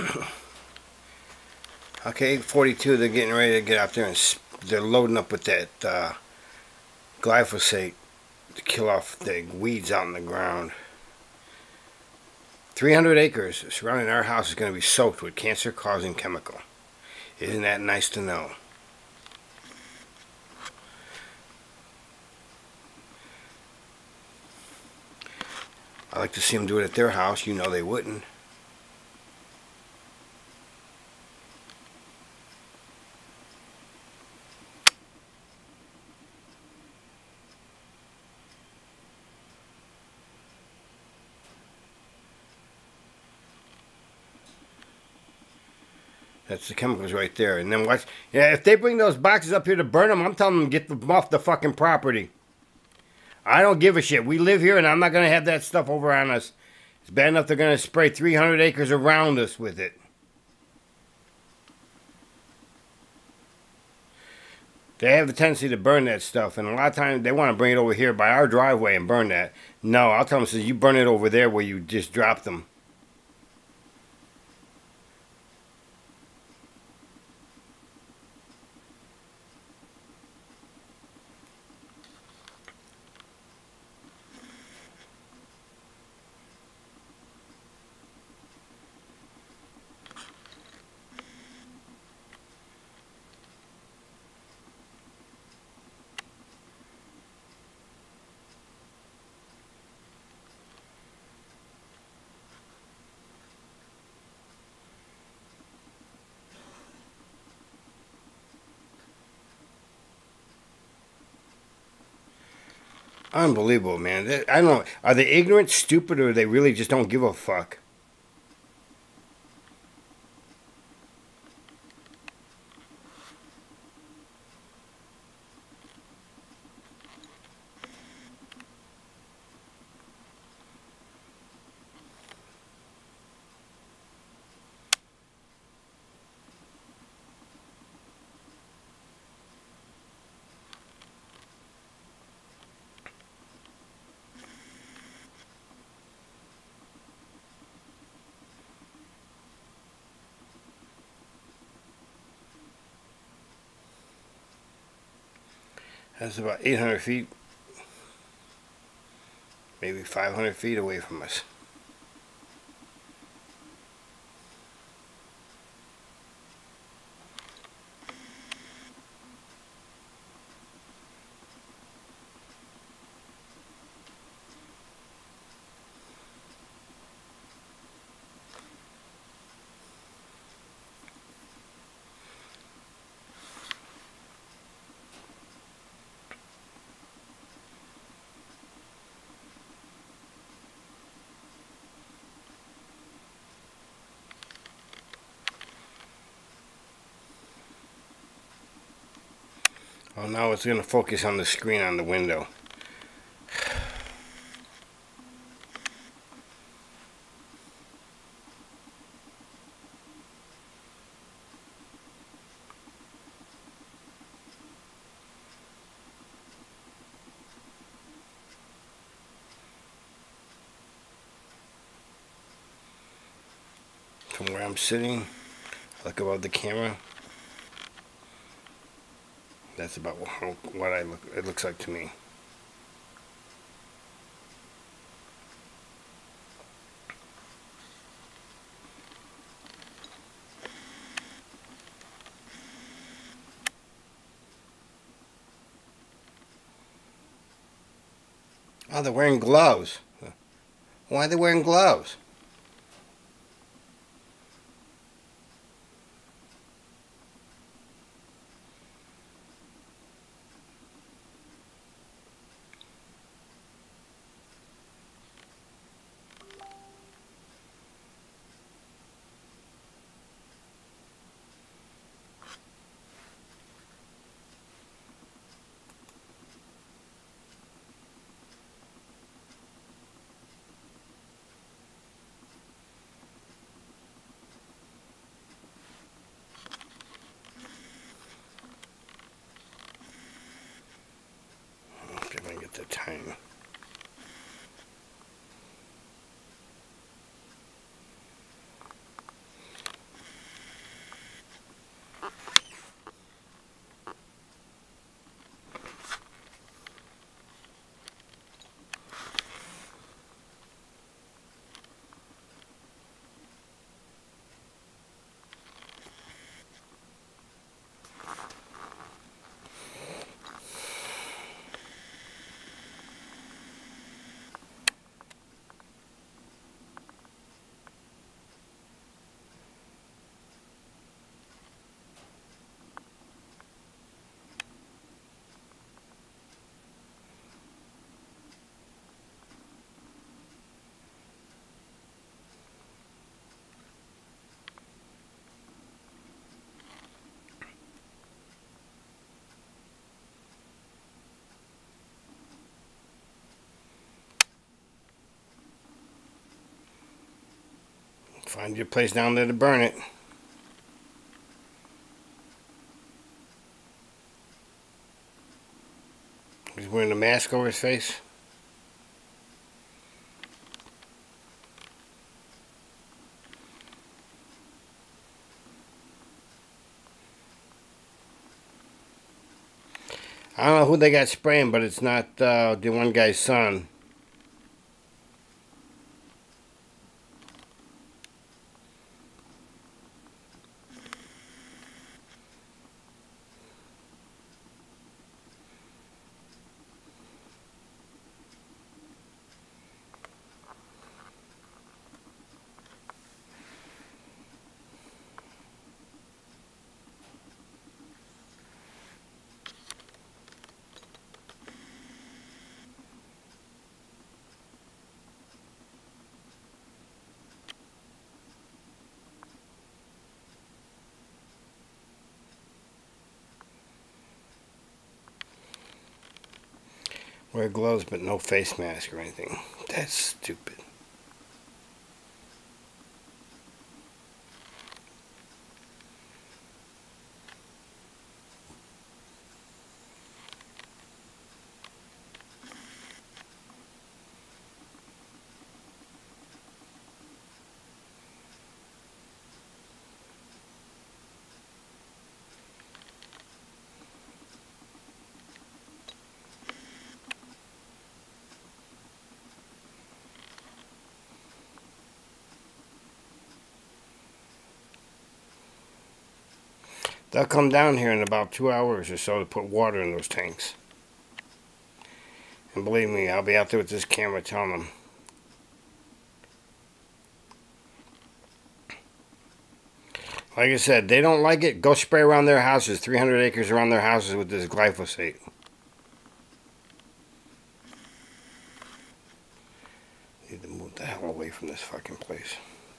Okay, 42, they're getting ready to get out there and they're loading up with that glyphosate to kill off the weeds out in the ground. 300 acres surrounding our house is going to be soaked with cancer-causing chemical. Isn't that nice to know? I like to see them do it at their house. You know they wouldn't. That's the chemicals right there. And then watch. Yeah, if they bring those boxes up here to burn them, I'm telling them to get them off the fucking property. I don't give a shit. We live here, and I'm not going to have that stuff over on us. It's bad enough they're going to spray 300 acres around us with it. They have the tendency to burn that stuff, and a lot of times they want to bring it over here by our driveway and burn that. No, I'll tell them, says, you burn it over there where you just dropped them. Unbelievable, man. I don't know. Are they ignorant, stupid, or they really just don't give a fuck? That's about 800 feet, maybe 500 feet away from us. Oh, now it's going to focus on the screen on the window. From where I'm sitting, look above the camera. That's about what it looks like to me. Oh, they're wearing gloves. Why are they wearing gloves? Find your place down there to burn it. He's wearing a mask over his face. I don't know who they got spraying, but it's not the one guy's son. Wear gloves but no face mask or anything. That's stupid. They'll come down here in about 2 hours or so to put water in those tanks. And believe me, I'll be out there with this camera telling them. Like I said, they don't like it. Go spray around their houses, 300 acres around their houses with this glyphosate. Need to move the hell away from this fucking place.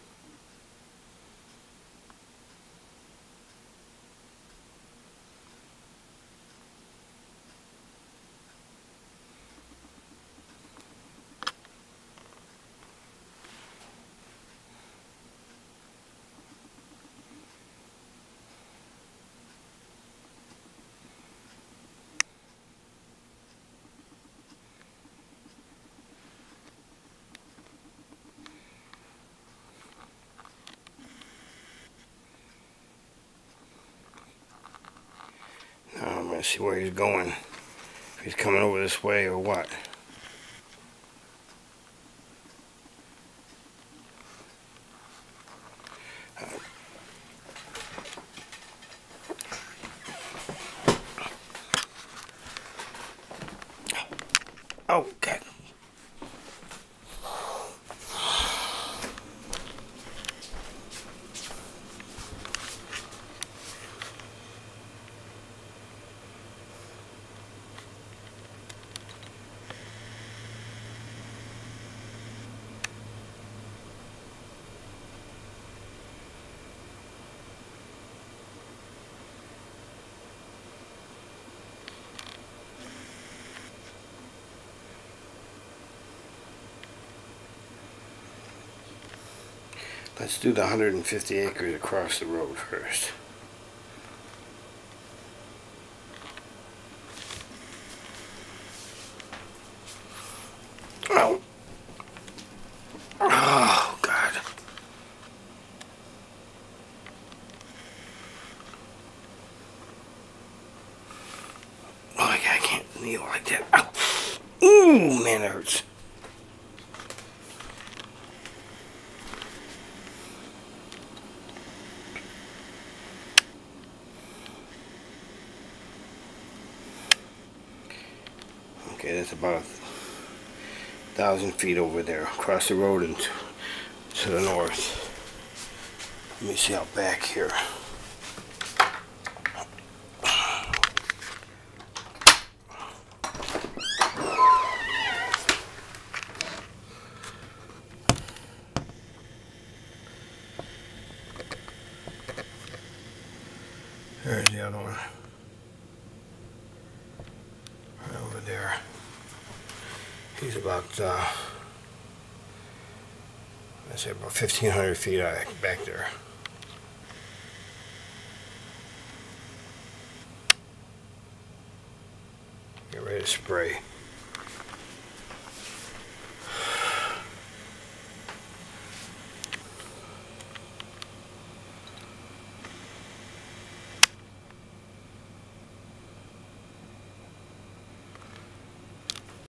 Now I'm going to see where he's going. If he's coming over this way or what. Oh, God. Let's do the 150 acres across the road first. Oh. Oh, God. Oh, I can't kneel like that. Ow. Ooh, man, it hurts. Okay, that's about 1,000 feet over there, across the road and to the north. Let me see out back here. There's the other one. Right over there. He's about, I say about 1,500 feet back there. Get ready to spray.